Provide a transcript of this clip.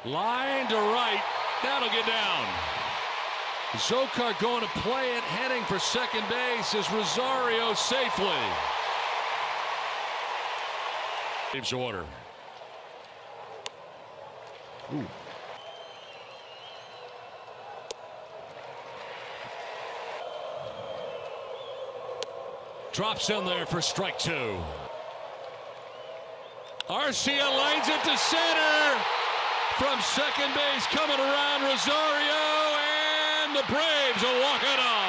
Line to right. That'll get down. Zokar going to play it, heading for second base is Rosario safely. Saves order. Ooh. Drops in there for strike two. ARCIA lines it to center. From second base coming around Rosario, and the Braves will walk it off.